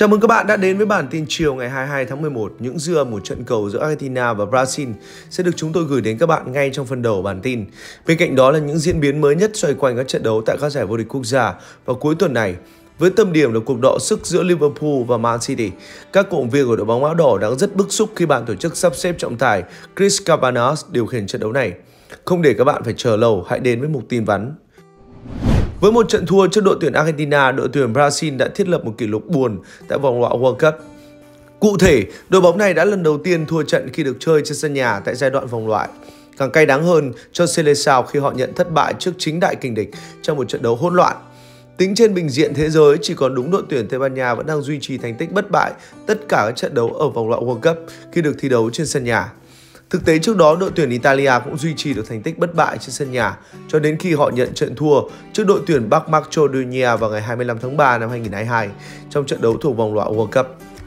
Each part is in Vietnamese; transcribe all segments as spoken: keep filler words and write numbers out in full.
Chào mừng các bạn đã đến với bản tin chiều ngày hai mươi hai tháng mười một. Những dư âm một trận cầu giữa Argentina và Brazil sẽ được chúng tôi gửi đến các bạn ngay trong phần đầu bản tin. Bên cạnh đó là những diễn biến mới nhất xoay quanh các trận đấu tại các giải vô địch quốc gia vào cuối tuần này. Với tâm điểm là cuộc đọ sức giữa Liverpool và Man City, các cổ động viên của đội bóng áo đỏ đang rất bức xúc khi ban tổ chức sắp xếp trọng tài Chris Cabanas điều khiển trận đấu này. Không để các bạn phải chờ lâu, hãy đến với mục tin vắn. Với một trận thua trước đội tuyển Argentina, đội tuyển Brazil đã thiết lập một kỷ lục buồn tại vòng loại World Cup. Cụ thể, đội bóng này đã lần đầu tiên thua trận khi được chơi trên sân nhà tại giai đoạn vòng loại. Càng cay đắng hơn cho Seleção khi họ nhận thất bại trước chính đại kình địch trong một trận đấu hỗn loạn. Tính trên bình diện thế giới, chỉ còn đúng đội tuyển Tây Ban Nha vẫn đang duy trì thành tích bất bại tất cả các trận đấu ở vòng loại World Cup khi được thi đấu trên sân nhà. Thực tế trước đó, đội tuyển Italia cũng duy trì được thành tích bất bại trên sân nhà cho đến khi họ nhận trận thua trước đội tuyển Bắc Macedonia vào ngày hai mươi lăm tháng ba năm hai nghìn không trăm hai mươi hai trong trận đấu thuộc vòng loại World Cup.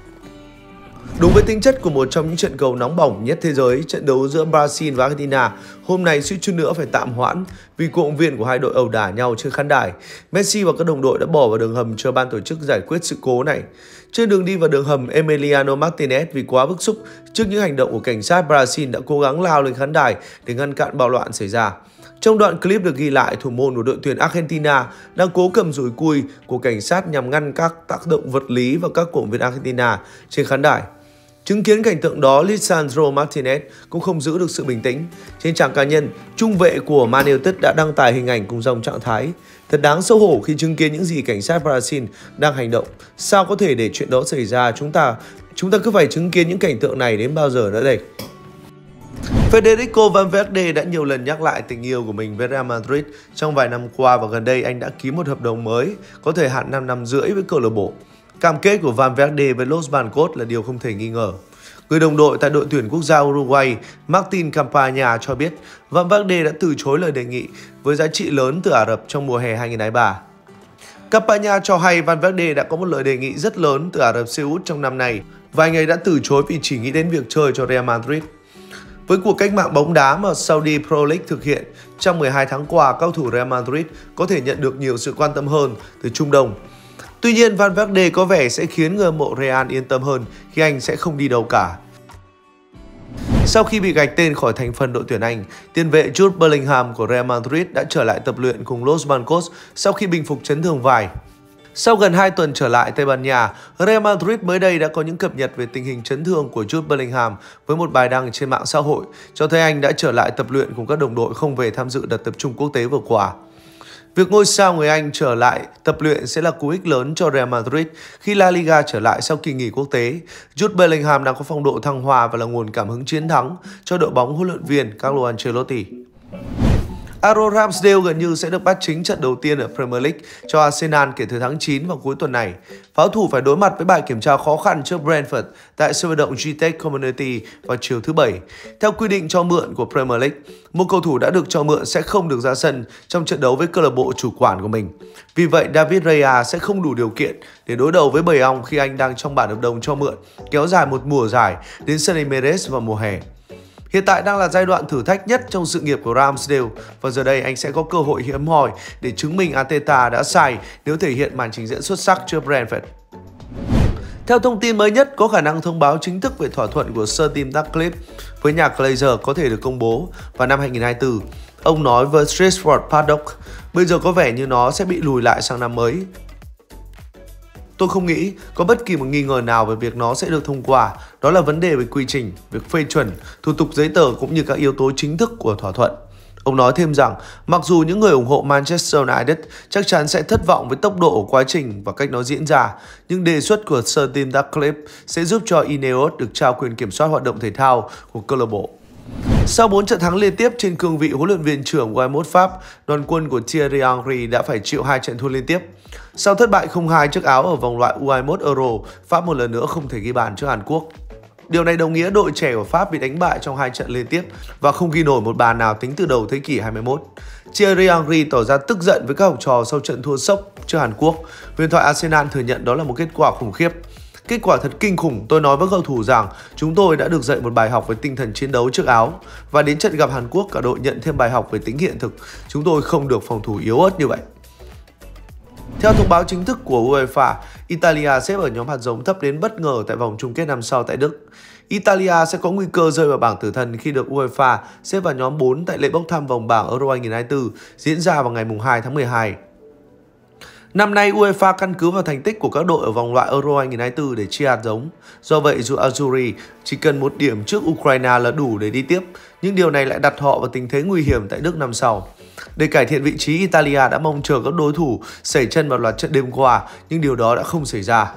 Đúng với tính chất của một trong những trận cầu nóng bỏng nhất thế giới, trận đấu giữa Brazil và Argentina hôm nay suýt chút nữa phải tạm hoãn vì cổ động viên của hai đội ẩu đả nhau trên khán đài. Messi và các đồng đội đã bỏ vào đường hầm chờ ban tổ chức giải quyết sự cố này. Trên đường đi vào đường hầm, Emiliano Martinez vì quá bức xúc trước những hành động của cảnh sát Brazil đã cố gắng lao lên khán đài để ngăn cản bạo loạn xảy ra. Trong đoạn clip được ghi lại, thủ môn của đội tuyển Argentina đang cố cầm dùi cui của cảnh sát nhằm ngăn các tác động vật lý vào các cổ động viên Argentina trên khán đài. Chứng kiến cảnh tượng đó, Lisandro Martinez cũng không giữ được sự bình tĩnh. Trên trang cá nhân, trung vệ của Man United đã đăng tải hình ảnh cùng dòng trạng thái: "Thật đáng xấu hổ khi chứng kiến những gì cảnh sát Brazil đang hành động. Sao có thể để chuyện đó xảy ra? Chúng ta chúng ta cứ phải chứng kiến những cảnh tượng này đến bao giờ nữa đây?" Federico Valverde đã nhiều lần nhắc lại tình yêu của mình với Real Madrid trong vài năm qua và gần đây anh đã ký một hợp đồng mới có thời hạn năm năm rưỡi với câu lạc bộ. Cam kết của Valverde với Los Blancos là điều không thể nghi ngờ. Người đồng đội tại đội tuyển quốc gia Uruguay Martin Campaña cho biết Valverde đã từ chối lời đề nghị với giá trị lớn từ Ả Rập trong mùa hè hai nghìn không trăm hai mươi ba. Campaña cho hay Valverde đã có một lời đề nghị rất lớn từ Ả Rập Xê Út trong năm nay và anh ấy đã từ chối vì chỉ nghĩ đến việc chơi cho Real Madrid. Với cuộc cách mạng bóng đá mà Saudi Pro League thực hiện trong mười hai tháng qua, cầu thủ Real Madrid có thể nhận được nhiều sự quan tâm hơn từ Trung Đông. Tuy nhiên, Valverde có vẻ sẽ khiến người hâm mộ Real yên tâm hơn khi anh sẽ không đi đâu cả. Sau khi bị gạch tên khỏi thành phần đội tuyển Anh, tiền vệ Jude Bellingham của Real Madrid đã trở lại tập luyện cùng Los Blancos sau khi bình phục chấn thương vai. Sau gần hai tuần trở lại Tây Ban Nha, Real Madrid mới đây đã có những cập nhật về tình hình chấn thương của Jude Bellingham với một bài đăng trên mạng xã hội cho thấy anh đã trở lại tập luyện cùng các đồng đội không về tham dự đợt tập trung quốc tế vừa qua. Việc ngôi sao người Anh trở lại tập luyện sẽ là cú hích lớn cho Real Madrid khi La Liga trở lại sau kỳ nghỉ quốc tế. Jude Bellingham đang có phong độ thăng hoa và là nguồn cảm hứng chiến thắng cho đội bóng huấn luyện viên Carlo Ancelotti. Aaron Ramsdale gần như sẽ được bắt chính trận đầu tiên ở Premier League cho Arsenal kể từ tháng chín vào cuối tuần này. Pháo thủ phải đối mặt với bài kiểm tra khó khăn trước Brentford tại sân vận động G-Tech Community vào chiều thứ Bảy. Theo quy định cho mượn của Premier League, một cầu thủ đã được cho mượn sẽ không được ra sân trong trận đấu với câu lạc bộ chủ quản của mình. Vì vậy, David Raya sẽ không đủ điều kiện để đối đầu với Bầy Ong khi anh đang trong bản hợp đồng cho mượn kéo dài một mùa giải đến sân Emirates vào mùa hè. Hiện tại đang là giai đoạn thử thách nhất trong sự nghiệp của Ramsdale và giờ đây anh sẽ có cơ hội hiếm hoi để chứng minh Arteta đã sai nếu thể hiện màn trình diễn xuất sắc trước Brentford. Theo thông tin mới nhất, có khả năng thông báo chính thức về thỏa thuận của Sir Tim Ratcliffe với nhà Glazer có thể được công bố vào năm hai nghìn không trăm hai mươi tư. Ông nói với Stratford Paddock, bây giờ có vẻ như nó sẽ bị lùi lại sang năm mới. Tôi không nghĩ có bất kỳ một nghi ngờ nào về việc nó sẽ được thông qua. Đó là vấn đề về quy trình, việc phê chuẩn, thủ tục giấy tờ cũng như các yếu tố chính thức của thỏa thuận. Ông nói thêm rằng, mặc dù những người ủng hộ Manchester United chắc chắn sẽ thất vọng với tốc độ của quá trình và cách nó diễn ra, nhưng đề xuất của Sir Tim Ratcliffe sẽ giúp cho Ineos được trao quyền kiểm soát hoạt động thể thao của câu lạc bộ. Sau bốn trận thắng liên tiếp trên cương vị huấn luyện viên trưởng u hai mươi mốt Pháp, đoàn quân của Thierry Henry đã phải chịu hai trận thua liên tiếp. Sau thất bại không hai trước Áo ở vòng loại u hai mươi mốt Euro, Pháp một lần nữa không thể ghi bàn trước Hàn Quốc. Điều này đồng nghĩa đội trẻ của Pháp bị đánh bại trong hai trận liên tiếp và không ghi nổi một bàn nào tính từ đầu thế kỷ hai mươi mốt. Thierry Henry tỏ ra tức giận với các học trò sau trận thua sốc trước Hàn Quốc. Huyền thoại Arsenal thừa nhận đó là một kết quả khủng khiếp. Kết quả thật kinh khủng, tôi nói với cầu thủ rằng chúng tôi đã được dạy một bài học về tinh thần chiến đấu trước Áo. Và đến trận gặp Hàn Quốc, cả đội nhận thêm bài học về tính hiện thực. Chúng tôi không được phòng thủ yếu ớt như vậy. Theo thông báo chính thức của UEFA, Italia xếp ở nhóm hạt giống thấp đến bất ngờ tại vòng chung kết năm sau tại Đức. Italia sẽ có nguy cơ rơi vào bảng tử thần khi được UEFA xếp vào nhóm bốn tại lễ bốc thăm vòng bảng Euro hai nghìn không trăm hai mươi tư diễn ra vào ngày hai tháng mười hai. Năm nay, UEFA căn cứ vào thành tích của các đội ở vòng loại Euro hai nghìn không trăm hai mươi tư để chia hạt giống. Do vậy, dù Azzurri chỉ cần một điểm trước Ukraine là đủ để đi tiếp, nhưng điều này lại đặt họ vào tình thế nguy hiểm tại Đức năm sau. Để cải thiện vị trí, Italia đã mong chờ các đối thủ sẩy chân vào loạt trận đêm qua, nhưng điều đó đã không xảy ra.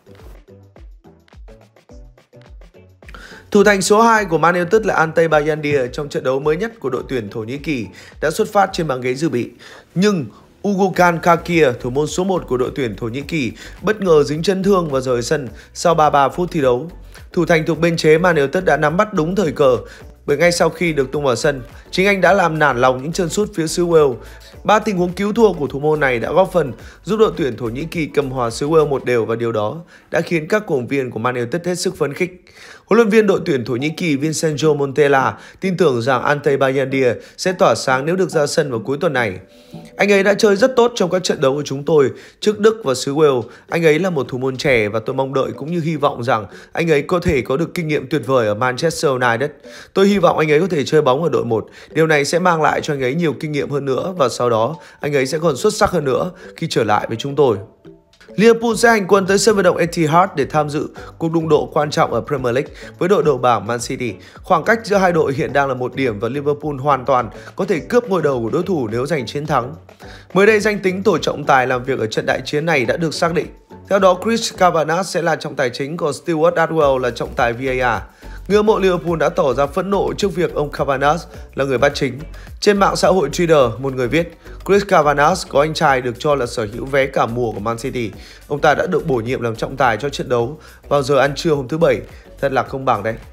Thủ thành số hai của Man United là Ante Bayandir trong trận đấu mới nhất của đội tuyển Thổ Nhĩ Kỳ đã xuất phát trên băng ghế dự bị. Nhưng Ugurcan Kakir, thủ môn số một của đội tuyển Thổ Nhĩ Kỳ, bất ngờ dính chấn thương và rời sân sau ba mươi ba phút thi đấu. Thủ thành thuộc bên chế Man United đã nắm bắt đúng thời cơ, bởi ngay sau khi được tung vào sân, chính anh đã làm nản lòng những chân sút phía xứ Wales. Ba tình huống cứu thua của thủ môn này đã góp phần giúp đội tuyển Thổ Nhĩ Kỳ cầm hòa xứ Wales một đều, và điều đó đã khiến các cổ động viên của Man United hết sức phấn khích. Huấn luyện viên đội tuyển Thổ Nhĩ Kỳ Vincenzo Montella tin tưởng rằng Ante Bayandir sẽ tỏa sáng nếu được ra sân vào cuối tuần này. Anh ấy đã chơi rất tốt trong các trận đấu của chúng tôi trước Đức và xứ Wales. Anh ấy là một thủ môn trẻ và tôi mong đợi cũng như hy vọng rằng anh ấy có thể có được kinh nghiệm tuyệt vời ở Manchester United. Tôi hy vọng anh ấy có thể chơi bóng ở đội một. Điều này sẽ mang lại cho anh ấy nhiều kinh nghiệm hơn nữa, và sau đó anh ấy sẽ còn xuất sắc hơn nữa khi trở lại với chúng tôi. Liverpool sẽ hành quân tới sân vận động Etihad để tham dự cuộc đụng độ quan trọng ở Premier League với đội đầu bảng Man City. Khoảng cách giữa hai đội hiện đang là một điểm và Liverpool hoàn toàn có thể cướp ngôi đầu của đối thủ nếu giành chiến thắng. Mới đây, danh tính tổ trọng tài làm việc ở trận đại chiến này đã được xác định. Theo đó, Chris Kavanagh sẽ là trọng tài chính, còn Stewart Atwell là trọng tài vê a rờ. Người hâm mộ Liverpool đã tỏ ra phẫn nộ trước việc ông Kavanagh là người bắt chính. Trên mạng xã hội Twitter, một người viết: Chris Kavanagh có anh trai được cho là sở hữu vé cả mùa của Man City. Ông ta đã được bổ nhiệm làm trọng tài cho trận đấu vào giờ ăn trưa hôm thứ Bảy. Thật là công bằng đấy.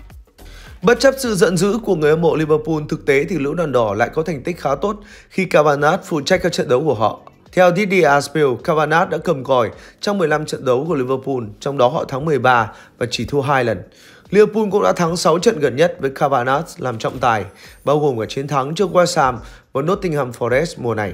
Bất chấp sự giận dữ của người hâm mộ Liverpool, thực tế thì Lữ đoàn đỏ lại có thành tích khá tốt khi Kavanagh phụ trách các trận đấu của họ. Theo Didier Aspil, Kavanagh đã cầm còi trong mười lăm trận đấu của Liverpool, trong đó họ thắng mười ba và chỉ thua hai lần. Liverpool cũng đã thắng sáu trận gần nhất với Kavanagh làm trọng tài, bao gồm cả chiến thắng trước West Ham và Nottingham Forest mùa này.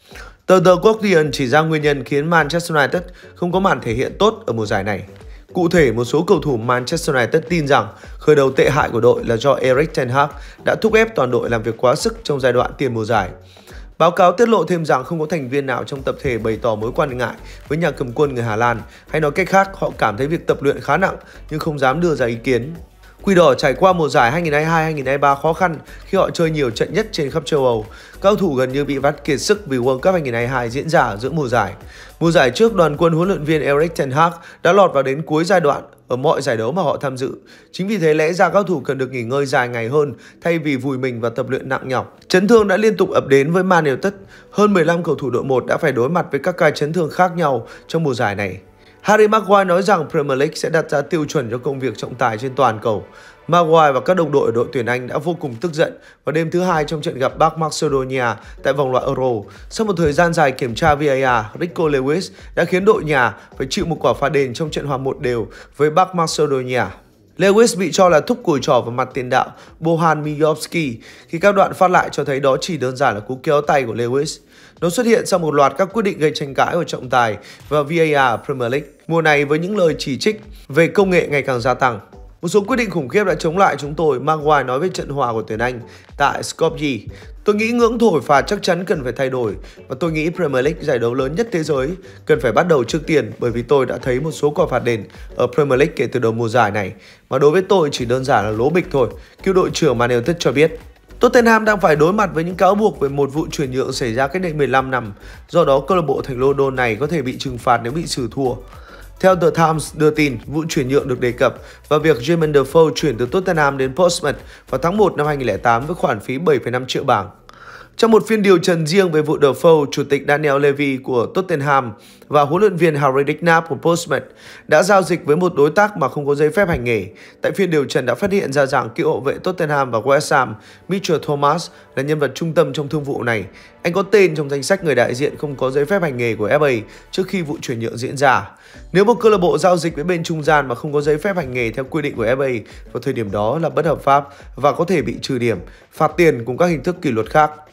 Tờ The Guardian chỉ ra nguyên nhân khiến Manchester United không có màn thể hiện tốt ở mùa giải này. Cụ thể, một số cầu thủ Manchester United tin rằng khởi đầu tệ hại của đội là do Erik ten Hag đã thúc ép toàn đội làm việc quá sức trong giai đoạn tiền mùa giải. Báo cáo tiết lộ thêm rằng không có thành viên nào trong tập thể bày tỏ mối quan ngại với nhà cầm quân người Hà Lan, hay nói cách khác, họ cảm thấy việc tập luyện khá nặng nhưng không dám đưa ra ý kiến. Quỷ đỏ trải qua mùa giải hai nghìn không trăm hai mươi hai hai nghìn không trăm hai mươi ba khó khăn khi họ chơi nhiều trận nhất trên khắp châu Âu. Các cầu thủ gần như bị vắt kiệt sức vì World Cup hai nghìn không trăm hai mươi hai diễn ra giữa mùa giải. Mùa giải trước, đoàn quân huấn luyện viên Erik ten Hag đã lọt vào đến cuối giai đoạn ở mọi giải đấu mà họ tham dự. Chính vì thế lẽ ra các cầu thủ cần được nghỉ ngơi dài ngày hơn thay vì vùi mình vào tập luyện nặng nhọc. Chấn thương đã liên tục ập đến với Man United. Hơn mười lăm cầu thủ đội một đã phải đối mặt với các ca chấn thương khác nhau trong mùa giải này. Harry Maguire nói rằng Premier League sẽ đặt ra tiêu chuẩn cho công việc trọng tài trên toàn cầu. Maguire và các đồng đội ở đội tuyển Anh đã vô cùng tức giận vào đêm thứ hai trong trận gặp Bắc Macedonia tại vòng loại Euro. Sau một thời gian dài kiểm tra vê a rờ, Rico Lewis đã khiến đội nhà phải chịu một quả phạt đền trong trận hòa một đều với Bắc Macedonia. Lewis bị cho là thúc cùi trỏ vào mặt tiền đạo Bojan Miovski khi các đoạn phát lại cho thấy đó chỉ đơn giản là cú kéo tay của Lewis. Nó xuất hiện sau một loạt các quyết định gây tranh cãi của trọng tài và vê a rờ ở Premier League mùa này, với những lời chỉ trích về công nghệ ngày càng gia tăng. Một số quyết định khủng khiếp đã chống lại chúng tôi, Maguire nói với trận hòa của tuyển Anh tại Skopje. Tôi nghĩ ngưỡng thổi phạt chắc chắn cần phải thay đổi, và tôi nghĩ Premier League, giải đấu lớn nhất thế giới, cần phải bắt đầu trước tiên, bởi vì tôi đã thấy một số quả phạt đền ở Premier League kể từ đầu mùa giải này, mà đối với tôi chỉ đơn giản là lố bịch thôi, cựu đội trưởng Man United cho biết. Tottenham đang phải đối mặt với những cáo buộc về một vụ chuyển nhượng xảy ra cách đây mười lăm năm, do đó câu lạc bộ thành London này có thể bị trừng phạt nếu bị xử thua. Theo The Times đưa tin, vụ chuyển nhượng được đề cập và việc Jermaine Defoe chuyển từ Tottenham đến Portsmouth vào tháng một năm hai nghìn không trăm lẻ tám với khoản phí bảy phẩy năm triệu bảng. Trong một phiên điều trần riêng về vụ Defoe, Chủ tịch Daniel Levy của Tottenham và huấn luyện viên Harry Redknapp của Portsmouth đã giao dịch với một đối tác mà không có giấy phép hành nghề. Tại phiên điều trần đã phát hiện ra rằng cựu hậu vệ Tottenham và West Ham Mitchell Thomas là nhân vật trung tâm trong thương vụ này. Anh có tên trong danh sách người đại diện không có giấy phép hành nghề của ép a trước khi vụ chuyển nhượng diễn ra. Nếu một câu lạc bộ giao dịch với bên trung gian mà không có giấy phép hành nghề theo quy định của ép a vào thời điểm đó là bất hợp pháp và có thể bị trừ điểm, phạt tiền cùng các hình thức kỷ luật khác.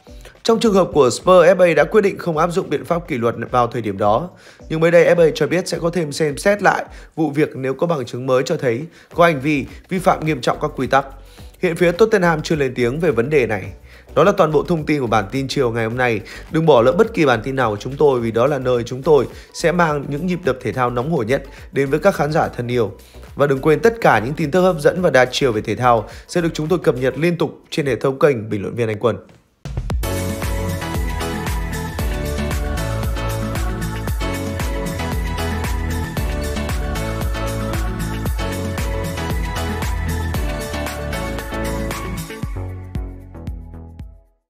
Trong trường hợp của Spurs, ép a đã quyết định không áp dụng biện pháp kỷ luật vào thời điểm đó. Nhưng mới đây ép a cho biết sẽ có thêm xem xét lại vụ việc nếu có bằng chứng mới cho thấy có hành vi vi phạm nghiêm trọng các quy tắc. Hiện phía Tottenham chưa lên tiếng về vấn đề này. Đó là toàn bộ thông tin của bản tin chiều ngày hôm nay. Đừng bỏ lỡ bất kỳ bản tin nào của chúng tôi vì đó là nơi chúng tôi sẽ mang những nhịp đập thể thao nóng hổi nhất đến với các khán giả thân yêu. Và đừng quên tất cả những tin tức hấp dẫn và đa chiều về thể thao sẽ được chúng tôi cập nhật liên tục trên hệ thống kênh Bình luận viên Anh Quân.